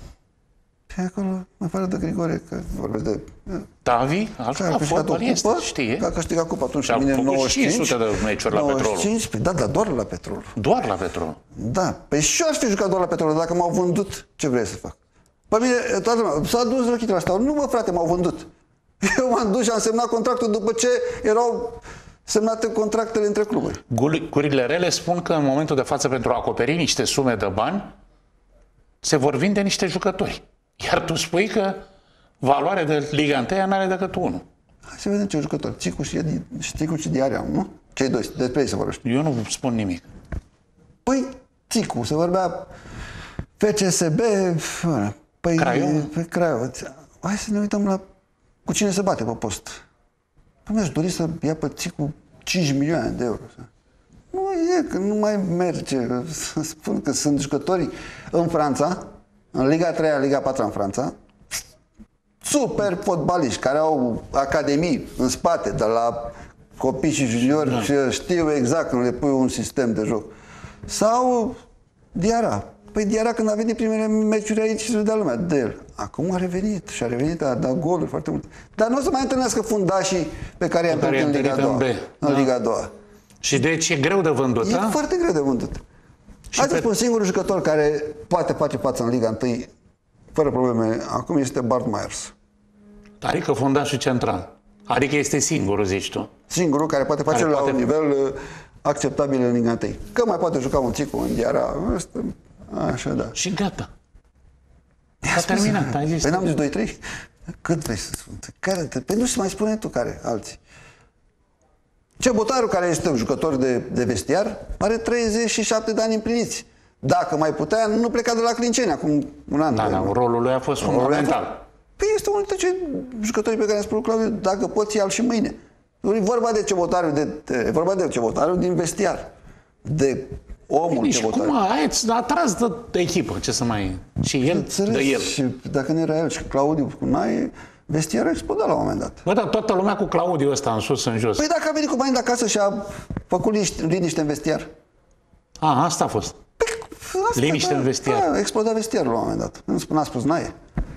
Și acolo, în afară de Grigore, că vorbesc de... Tavi a Că a jucat câștigat o fotbal, este, cupă, știe. că a câștigat cupa atunci Și a în mine făcut nouăzeci și cinci. cinci sute de meciuri la nouăzeci și Petrolul. cinci, păi da, dar doar la Petrol. Doar la petrol. Da, păi și eu aș fi jucat doar la Petrol, dacă m-au vândut, ce vrei să fac? Pe mine, toată lumea, s-a dus Răchită la asta. Nu mă, frate, m-au vândut. Eu m-am dus și am semnat contractul după ce erau semnate contractele între cluburi. Gurile rele spun că în momentul de față, pentru a acoperi niște sume de bani, se vor vinde niște jucători. Iar tu spui că valoarea de Liga unu n-are decât unul. Hai să vedem ce jucători. Țicu și, și Țicu și Diarea, nu? Cei doi, despre ei se vorbește. Eu nu spun nimic. Păi, Țicu, se vorbea F C S B, păi, Craiova. Pe Craiova. Hai să ne uităm la cu cine se bate pe post. Păi mi-aș dori să ia pe Țicu cinci milioane de euro. Nu e, că nu mai merge. Să spun că sunt jucători în Franța, în Liga a treia, Liga a patra în Franța, super fotbaliști care au academii în spate, de la copii și juniori, da. Și știu exact când le pui un sistem de joc. Sau Diarra. Păi Diarra, când a venit primele meciuri aici, se vedea lumea de el. Acum a revenit și a revenit, a dat goluri foarte multe. Dar nu o să mai întâlnească fundașii pe care i-a întâlnit în Liga a doua. În Liga a doua. Și deci e greu de vândut, E da? foarte greu de vândut. Hai să spun, singurul jucător care poate face față în Liga unu, fără probleme, acum este Bart Myers. Adică fundașul central. Adică este singurul, zici tu. Singurul care poate face care la poate... un nivel uh, acceptabil în Liga unu. Că mai poate juca un Țicu în Diarra, așa da. Și gata. S-a terminat, ai zis. Păi n-am zis doi trei? Cât vrei să spun? Care? Păi nu se mai spune tu care, alții. Cebotaru, care este un jucător de, de vestiar, are treizeci și șapte de ani împliniți. Dacă mai putea, nu pleca de la Clinceni acum un an. Da, da, rolul lui a fost fundamental. Păi este unul dintre cei jucători pe care am spus, Claudiu, dacă poți, ia-l și mâine. E vorba de Cebotaru, de, de, e vorba de Cebotaru din vestiar. De omul Bine, Cebotaru. Și cum a, a tras de, de echipă, ce să mai... Și el, de el. Și dacă nu era el și Claudiu cu Nae, vestiarul exploda la un moment dat. Bă, dar toată lumea cu Claudiu ăsta, în sus, în jos. Păi dacă a venit cu bani de acasă și a făcut liniște, liniște în vestiar. A, asta a fost. Păi, asta, liniște da, în vestiar. Da, exploda vestiarul la un moment dat. Nu spune, a spus Nae.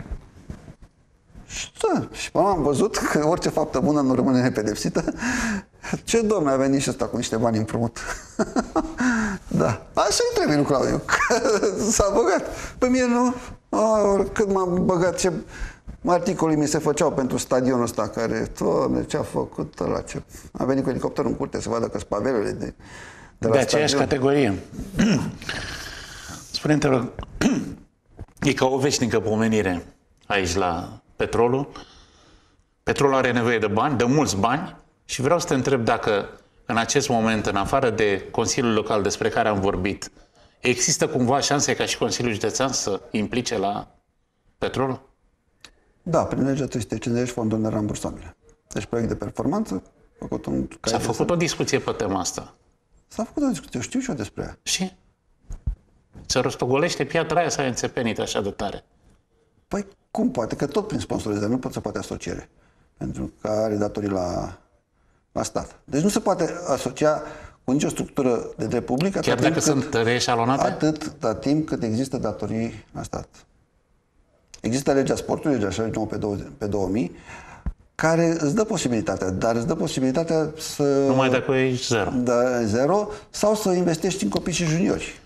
Și da, și până am văzut că orice faptă bună nu rămâne nepedepsită. Ce domne, a venit și ăsta cu niște bani împrumut. Da, așa-i trebuie lui Claudiu, că s-a băgat. Pe mine nu, a, cât m-am băgat, ce articolii mi se făceau pentru stadionul ăsta, care, Doamne, ce a făcut ăla, ce... A venit cu elicopterul în curte să vadă că spavelele de, de la De aceeași stadion. categorie. Spune-te, rog, e ca o veșnică pomenire aici la Petrolul. Petrolul are nevoie de bani, de mulți bani, și vreau să te întreb dacă în acest moment, în afară de Consiliul Local despre care am vorbit, există cumva șanse ca și Consiliul Județean să implice la Petrolul? Da, prin legea trei sute cincizeci fonduri nerambursabile. Deci proiect de performanță, făcut un... S-a făcut o discuție pe tema asta. S-a făcut o discuție, știu și eu despre ea. Și? Se rostogolește piatra aia, s-a înțepenit așa de tare. Păi cum poate? Că tot prin sponsorizare nu poate să poate asociere. Pentru că are datorii la, la stat. Deci nu se poate asocia cu nicio structură de drept public. Chiar dacă sunt reeșalonate? Atât timp cât există datorii la stat. Există legea sportului, legea șaizeci și nouă pe două mii, care îți dă posibilitatea, dar îți dă posibilitatea să... Numai dacă ești zero. Da, zero, sau să investești în copii și juniori.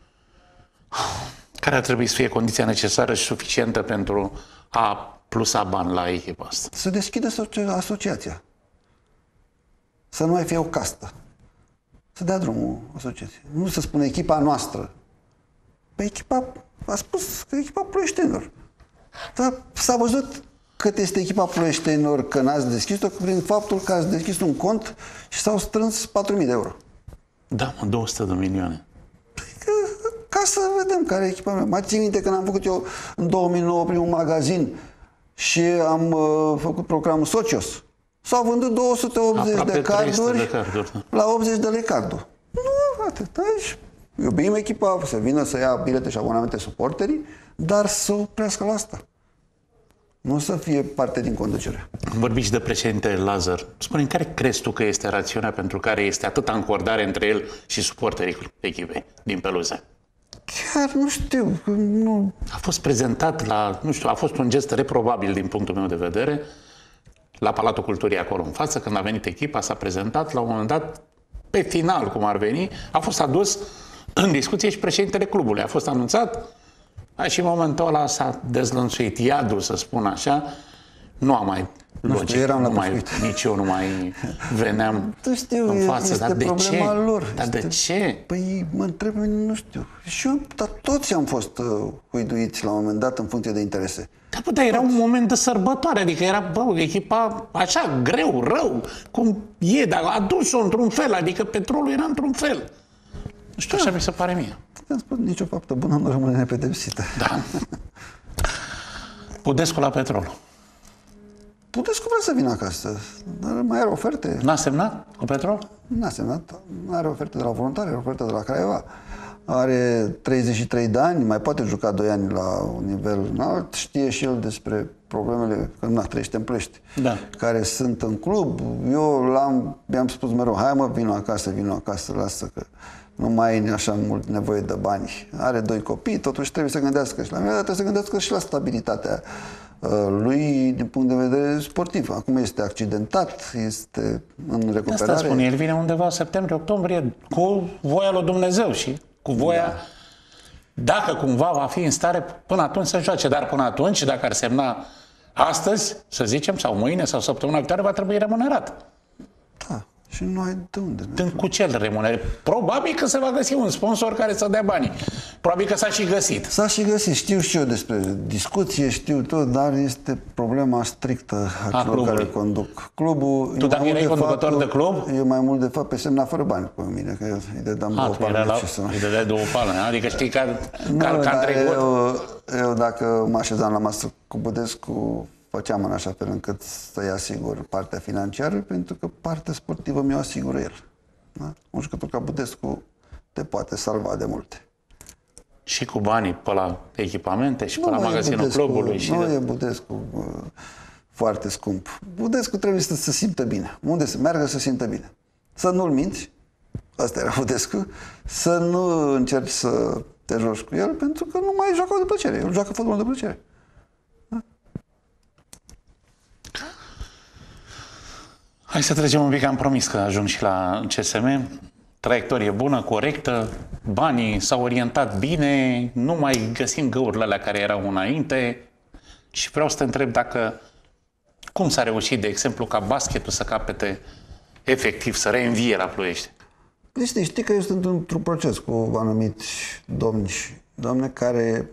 Care ar trebui să fie condiția necesară și suficientă pentru a plusa bani la echipa asta? Să deschidă asociația. Să nu mai fie o castă. Să dea drumul asociației. Nu să spună echipa noastră. Pe echipa, a spus că echipa ploieștenilor. Dar s-a văzut cât este echipa ploieștenilor că n-ați deschis-o prin faptul că ați deschis un cont și s-au strâns patru mii de euro. Da, mă, două sute de milioane. Ca să vedem care e echipa mea. Mai țin minte când am făcut eu în două mii nouă primul magazin și am uh, făcut programul Socios. S-au vândut două sute optzeci de carduri, de carduri da. La optzeci de lei cardul. Nu, atât. Aici iubim echipa, să vină să ia bilete și abonamente suporterii, dar să oprească la asta. Nu să fie parte din conducere. Vorbiți de președintele Lazar. Spune-mi, care crezi tu că este rațiunea pentru care este atâta încordare între el și suporterii echipei din Peluze? Chiar nu știu. Nu... A fost prezentat la, nu știu, a fost un gest reprobabil din punctul meu de vedere, la Palatul Culturii acolo în față, când a venit echipa, s-a prezentat, la un moment dat, pe final, cum ar veni, a fost adus în discuție și președintele clubului. A fost anunțat, și în momentul ăla s-a dezlănțuit iadul, să spun așa, nu a mai... Nu Logic, știu, eram la nu mai, pescuit. nici eu nu mai veneam Tu știu, în față. este Dar de problema ce? lor. Dar de Este- ce? Păi mă întreb, nu știu. Și eu, dar toți am fost uh, huiduiți la un moment dat în funcție de interese. Da, bă, dar era un moment de sărbătoare, adică era, bă, echipa așa, greu, rău, cum e, dar a dus-o într-un fel, adică Petrolul era într-un fel. Nu știu, așa mi se pare mie. Am spus, nicio faptă bună nu rămâne nepedepsită. Da. Budescu la Petrol. Budescu vrea să vină acasă, dar mai are oferte. N-a semnat cu Petrol? N-a semnat, mai are oferte de la voluntari, are oferte de la Craiova. Are treizeci și trei de ani, mai poate juca doi ani la un nivel înalt, știe și el despre problemele, că na, trăiește în Ploiești, Da. care sunt în club. Eu l-am, mi-am spus mereu, hai mă, vino acasă, vino acasă, lasă că nu mai ai așa mult nevoie de bani. Are doi copii, totuși trebuie să gândească și la mine, dar trebuie să gândească și la stabilitatea uh, lui din punct de vedere sportiv. Acum este accidentat, este în recuperare. Asta spun, el vine undeva septembrie-octombrie cu voia lui Dumnezeu și cu voia, da. Dacă cumva va fi în stare până atunci să joace, dar până atunci, dacă ar semna astăzi, să zicem, sau mâine, sau săptămâna viitoare, va trebui remunerat. Da, și nu ai de unde. Din cu ce îl remunere? Probabil că se va găsi un sponsor care să dea banii. Probabil că s-a și găsit. S-a și găsit, știu și eu despre discuție, știu tot, dar este problema strictă a, A celor clubului. care conduc clubul. Tu dacă mai mult erai de conducător fapt, de club? Eu mai mult de fapt pe semna fără bani pe mine, că îi dădeam A, două tu era palme la... și să... Îi dădeai două palme, adică știi că, Nu, că, că dar am trecut. eu, eu dacă mă așezam la masă cu Budescu, făceam în așa fel încât să-i asigur partea financiară, pentru că partea sportivă mi-o asigură el. Da? Un jucător ca Budescu te poate salva de multe. Și cu banii pe la echipamente și pe la Nu e magazinul Budescu, clubului. Și nu de... e Budescu uh, foarte scump. Budescu trebuie să se simtă bine. Unde să meargă să se simtă bine. Să nu-l minți, asta era Budescu, să nu încerci să te joci cu el, pentru că nu mai joacă de plăcere. El joacă fotbal de plăcere. Hai să trecem un pic, am promis că ajung și la C S M. Traiectorie bună, corectă, banii s-au orientat bine, nu mai găsim găurile alea care erau înainte. Și vreau să te întreb dacă, cum s-a reușit, de exemplu, ca basketul să capete efectiv, să reînvie la Ploiești? Păi știi, știi că eu sunt într-un proces cu anumiți domni și doamne care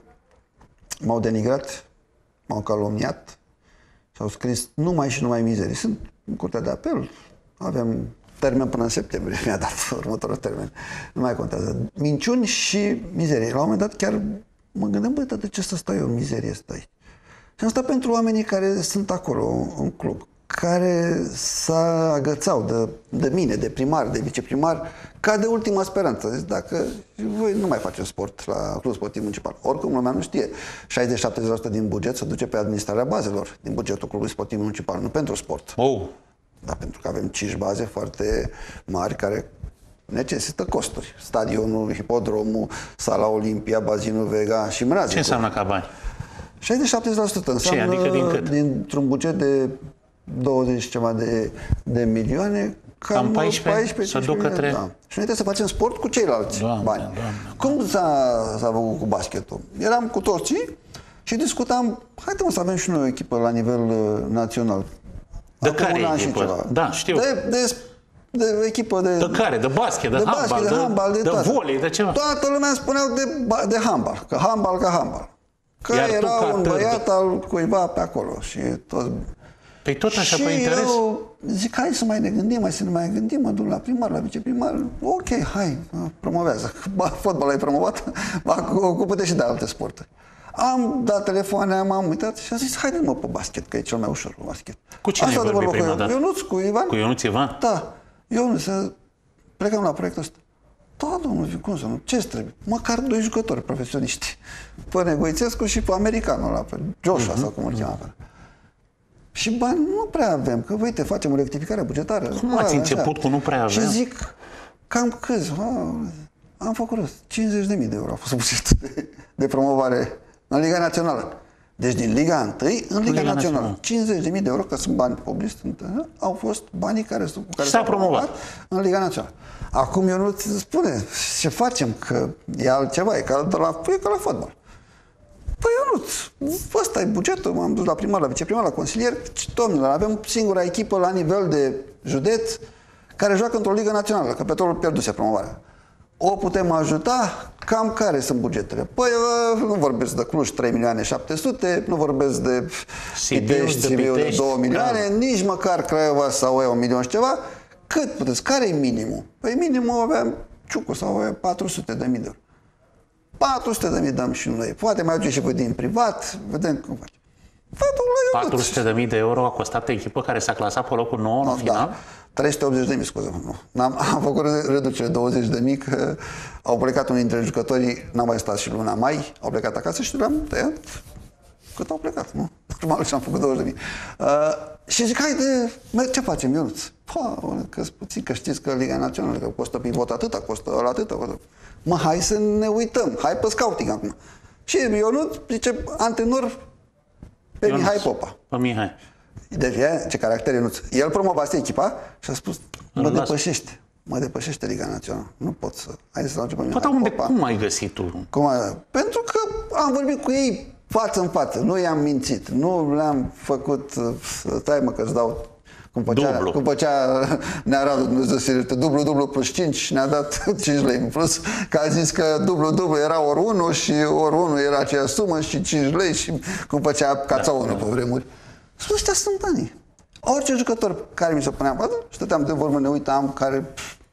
m-au denigrat, m-au calomniat și au scris numai și numai mizerii. Sunt în curtea de apel, avem termen până în septembrie, mi-a dat următorul termen. Nu mai contează. Minciuni și mizerie. La un moment dat chiar mă gândeam, băi, dar de ce să stau eu în mizerie asta aici? Și am stat pentru oamenii care sunt acolo, în club, care s-a agățau de, de mine, de primar, de viceprimar, ca de ultima speranță. Zic, dacă voi nu mai faceți sport la Club Sportiv Municipal, oricum lumea nu știe, șaizeci-șaptezeci la sută din buget se duce pe administrarea bazelor din bugetul Clubului Sportiv Municipal, nu pentru sport. Oh. Da, pentru că avem cinci baze foarte mari care necesită costuri. Stadionul, hipodromul, sala Olimpia, bazinul Vega și Mrazicul. Ce înseamnă ca bani? șaizeci-șaptezeci la sută înseamnă adică din cât? dintr-un buget de douăzeci ceva de, de milioane, cam, Cam paisprezece, paisprezece să duc milioane, către- da. Și noi trebuie să facem sport cu ceilalți Doamne, bani. Doamne. Cum s-a, s-a făcut cu basketul? Eram cu toții și discutam, haide mă să avem și noi o echipă la nivel uh, național. De Acum care un an și echipă? ceva. Da, știu. De, de, de echipă de... De care? De basket, de, de handbal, basket, de, de, handbal, de, de toate. volei, de ceva. Toată lumea spuneau de, ba- de handbal, că handbal ca handbal. Că Iar tu, era ca un târg- băiat al cuiva pe acolo și tot. Păi tot așa și pe interes? eu zic, hai să mai ne gândim, hai să ne mai gândim, mă duc la primar, la viceprimar. Ok, hai, promovează. Ba, fotbal ai promovat, ba, ocupă-te și de alte sporturi. Am dat telefoane, am uitat și am zis, haide mă pe basket, că e cel mai ușor cu basket. Cu cine ai Asta de vorbit vorbă prima cu dată? Ionuț, cu Ivan. Cu Ionuț Ivan? Da. Ionuț, să plecăm la proiectul ăsta. Da, domnul, cum să nu? Ce trebuie? Măcar doi jucători profesioniști. Pe Negoițescu și pe americanul ăla, pe Joshua, uh-huh. sau cum îl cheamă. Și bani nu prea avem, că uite, facem o rectificare bugetară. Cum ați început cu nu prea avem? Și zic, cam câți? A, am făcut rost. cincizeci de mii de euro a fost bugetul de, de promovare în Liga Națională. Deci din Liga unu în Liga, Liga Națională. Națională. cincizeci de mii de euro, că sunt bani publici, au fost banii care, cu care S-a s-au promovat. în Liga Națională. Acum eu nu ți spune ce facem, că e altceva, e ca, de la, e ca la fotbal. Păi Ionuț, ăsta e bugetul, m-am dus la primar, la viceprimar, la consilier. Domnule, avem singura echipă la nivel de județ care joacă într-o ligă națională, că Petrolul pierduse promovarea. O putem ajuta? Cam care sunt bugetele? Păi nu vorbesc de Cluj trei milioane șapte sute, nu vorbesc de Pitești, Sibiu de două milioane, da. Nici măcar Craiova sau e un milion și ceva. Cât puteți? Care e minimul? Păi minimul aveam Ciucu sau avea patru sute de mii de euro. patru sute de mii dăm și noi. Poate mai aduce și voi din privat, vedem cum face. patru sute de mii de euro a costat echipă care s-a clasat pe locul nouă no, în final? Da. trei sute optzeci de mii, scuze. Nu. Am, am făcut reducere douăzeci de mii, că au plecat unii dintre jucătorii, n-am mai stat și luna mai, au plecat acasă și le-am tăiat cât au plecat, nu? Normal și am făcut douăzeci de mii. Uh, și zic, haide, ce facem, Ionuț? Pă, că puțin, că știți că Liga Națională, că costă pivot atâta, costă ăla atâta, costă... Mă, hai să ne uităm, hai pe scouting acum. Și Ionuț zice, antrenor pe Ionuț, Mihai Popa. Pe Mihai. Deci, ce caracter Ionuț. El promovase echipa și a spus, mă depășește. Mă depășește Liga Națională. Nu pot să... Hai să ajungem pe Mihai Poate unde, Popa. cum ai găsit tu? Cum a... Pentru că am vorbit cu ei față în față. Nu i-am mințit. Nu le-am făcut... Stai mă că îți dau... Cum făcea, dublu. Cum făcea ne-a Radu Dumnezeu dublu, dublu plus cinci și ne-a dat cinci lei în plus, că a zis că dublu, dublu era ori unu și ori unu era aceeași sumă și cinci lei și cum făcea cața unu da, pe vremuri. Spune, ăștia sunt banii. Orice jucător care mi se punea, bă, stăteam de vorbă, ne uitam care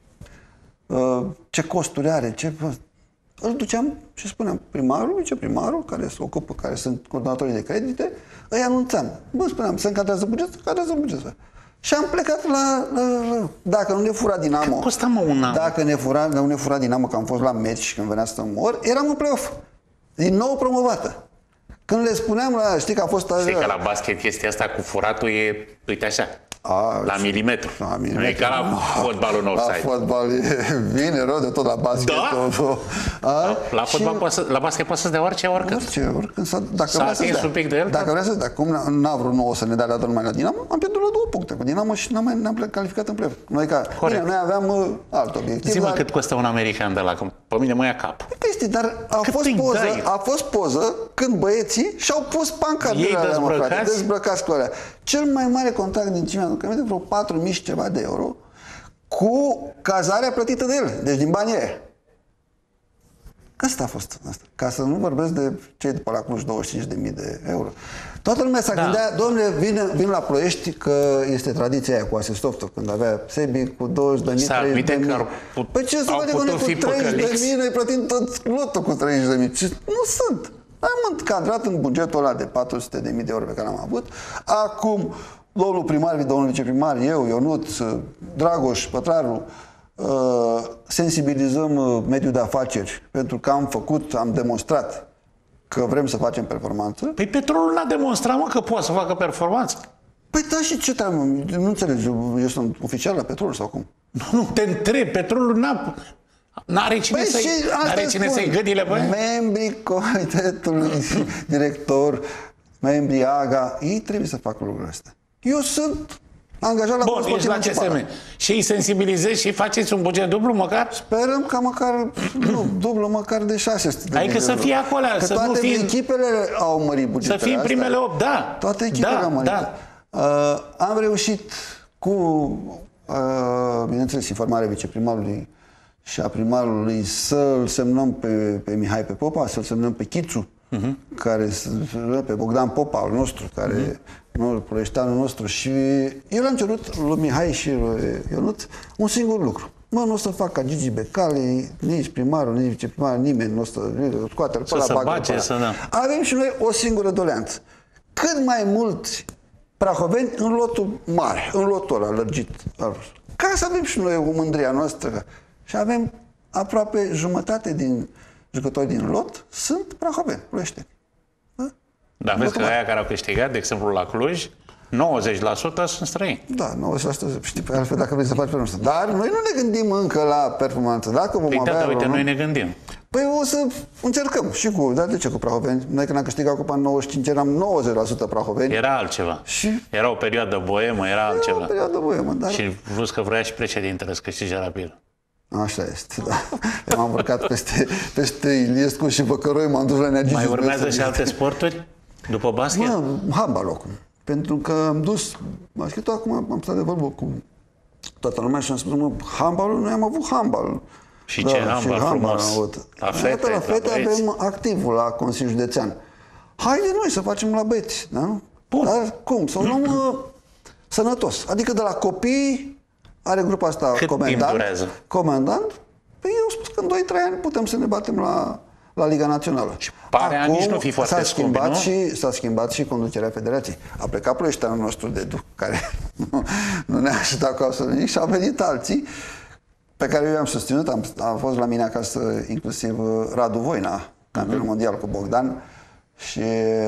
uh, ce costuri are, ce... Îl duceam și spuneam primarul, viceprimarul, care se ocupă, care sunt coordonatorii de credite, îi anunțam. Bă, spuneam, se încadrează bugetul, se încadrează bugetul. Și am plecat la, la, la... Dacă nu ne fura Dinamo... Cât costa, mă, un an? Dacă ne fura, nu ne fura Dinamo, că am fost la meci și când venea să mor, eram în play-off. Din nou promovată. Când le spuneam la... Știi că a fost... Știi că la basket chestia asta cu furatul e, uite așa, a, la milimetru. La milimetru. Nu e ca la fotbalul în offside. La fotbal e bine rău de tot la basket. Da? Tot. A, la, fotbal și... poate, la basket poate să dea orice, oricât. Orice, oricând. Dacă S-a atins un pic de el? Dacă vrea să dea. Cum n-a vrut nouă să ne dea la numai la Dinamo, am pierdut la două puncte cu Dinamo și n-am mai ne-am calificat în play. Noi, ca, bine, noi aveam uh, alt obiectiv. Zi-mă dar... cât costă un american de la... Pe mine mă ia cap. Este, dar a fost, poză, a fost poză când băieții și-au pus pancardele alea, mă, frate, dezbrăcați cu alea. Cel mai mare contract din ce mi-am aduc aminte, vreo patru mii și ceva de euro, cu cazarea plătită de el, deci din banii aia. Asta a fost. Asta. Ca să nu vorbesc de cei după la Cluj douăzeci și cinci de mii de euro. Toată lumea s-a da. gândea, domnule, vin, vin la Ploiești, că este tradiția aia cu Asistoftul, când avea Sebi cu douăzeci de mii, treizeci de mii. Put, păi ce să vedem cu treizeci de mii, noi plătim tot lotul cu treizeci de mii. Nu sunt. Am încadrat în bugetul ăla de patru sute de mii de euro pe care l-am avut. Acum, domnul primar, domnul viceprimar, eu, Ionuț, Dragoș, Pătraru, sensibilizăm mediul de afaceri, pentru că am făcut, am demonstrat că vrem să facem performanță. Păi Petrolul n-a demonstrat, mă, că poate să facă performanță. Păi da, și ce treabă? Nu înțelegi, eu sunt oficial la Petrol sau cum? Nu, nu te întreb, Petrolul n-a... N-are cine, păi să-i, n-are cine să-i gâdile pe membrii comitetului director, membrii A G A, ei trebuie să facă lucrurile astea. Eu sunt angajat la Bun, ești la C S M. Și îi sensibilizezi și faceți un buget dublu măcar? Sperăm ca măcar, nu, dublu măcar de șase sute de adică să fie acolo, că să toate nu fie... echipele au mărit bugetele să fie în primele opt, da. Toate echipele da, au mărit. Da. Uh, am reușit cu, uh, bineînțeles, informarea viceprimarului și a primarului să-l semnăm pe, pe Mihai pe Popa, să-l semnăm pe Chițu, uh-huh. care, pe Bogdan Popa, al nostru, care uh-huh. nu, ploieșteanul nostru. Și eu l-am cerut lui Mihai și lui Ionuț un singur lucru. Mă, nu o să fac ca Gigi Becali, nici primarul, nici viceprimarul, nimeni nu o să scoate-l pe la bagă. Avem și noi o singură doleanță. Cât mai mulți prahoveni în lotul mare, în lotul ăla lărgit. Ca să avem și noi o mândria noastră. Și avem aproape jumătate din jucători din lot sunt prahoveni, ploieșteni. Da? Dar vezi că aia care au câștigat, de exemplu la Cluj, nouăzeci la sută sunt străini. Da, nouăzeci la sută, știi, pe altfel dacă vrei să faci performanță. Dar noi nu ne gândim încă la performanță. Dacă vom păi avea... Da, uite, noi ne gândim. Păi o să încercăm și cu, dar de ce cu prahoveni? Noi când am câștigat Cupa în nouăzeci și cinci eram nouăzeci la sută prahoveni. Era altceva. Și... Era o perioadă boemă, era altceva. Era o perioadă boemă, dar... Și vrut că vrea și președintele să câștige rapid. Așa este, da. M-am urcat peste, peste Iliescu și Văcăroi, m-am dus la Neagici. Mai urmează și alte sporturi după basket? Mă, handbal acum. Pentru că am dus, m-am scris acum, am stat de vorbă cu toată lumea și am spus, mă, handbalul, noi am avut handbal. Și da, ce handbal frumos. La fete, la fete avem activul la Consiliul Județean. Haide noi să facem la băieți, da? Bun. Dar cum? Să o luăm uh, sănătos. Adică de la copii are grupa asta Cât comandant. timp durează? Comandant. Păi eu spus că în doi trei ani putem să ne batem la, la Liga Națională. Și pare a nici nu fi foarte s-a scump, schimbat nu? și s-a schimbat și conducerea federației. A plecat proiectanul nostru de duc, care nu, nu ne-a ajutat cu absolut nimic și au venit alții pe care eu i-am susținut. Am, am fost la mine acasă inclusiv Radu Voina, campionul mm-hmm. mondial cu Bogdan, și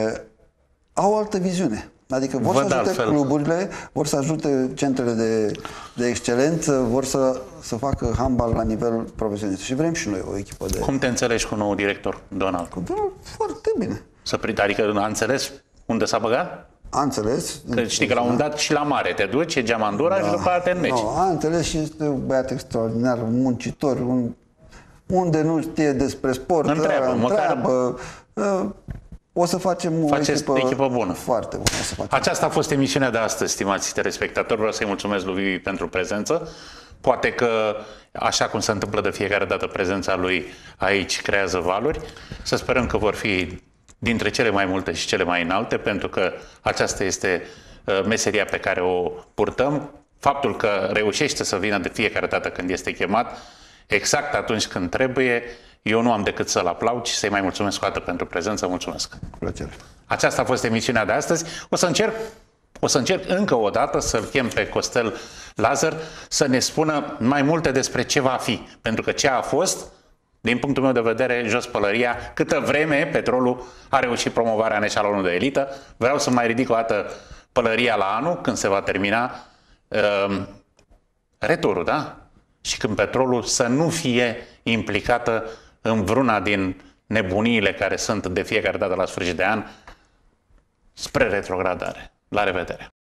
au o altă viziune. Adică vor Văd să ajute altfel. cluburile, vor să ajute centrele de, de excelență, vor să, să facă handbal la nivel profesionist. Și vrem și noi o echipă de... Cum te înțelegi cu nou director, Donald? Cu Donald, foarte bine. Să, adică a înțeles unde s-a băgat? A înțeles. Că știi că la un dat și la mare te duci, e geamandura da. și după aceea te înmeci. No, a înțeles și este un băiat extraordinar, un muncitor, un, unde nu știe despre sport, întreabă, întreabă. Măcar... O să facem o echipă, echipă bună. Foarte bună. O să facem. Aceasta a fost emisiunea de astăzi, stimați telespectatori. Vreau să-i mulțumesc lui Vivi pentru prezență. Poate că, așa cum se întâmplă de fiecare dată, prezența lui aici creează valori. Să sperăm că vor fi dintre cele mai multe și cele mai înalte, pentru că aceasta este uh, meseria pe care o purtăm. Faptul că reușește să vină de fiecare dată când este chemat, exact atunci când trebuie, eu nu am decât să-l aplaud și să-i mai mulțumesc o dată pentru prezență. Mulțumesc! Cu plăcere! Aceasta a fost emisiunea de astăzi. O să încerc, o să încerc încă o dată să-l chem pe Costel Lazar să ne spună mai multe despre ce va fi. Pentru că ce a fost, din punctul meu de vedere, jos pălăria, câtă vreme Petrolul a reușit promovarea în eșalonul de elită. Vreau să mai ridic o dată pălăria la anul, când se va termina uh, returul, da? Și când Petrolul să nu fie implicată în vreuna din nebuniile care sunt de fiecare dată la sfârșit de an spre retrogradare. La revedere!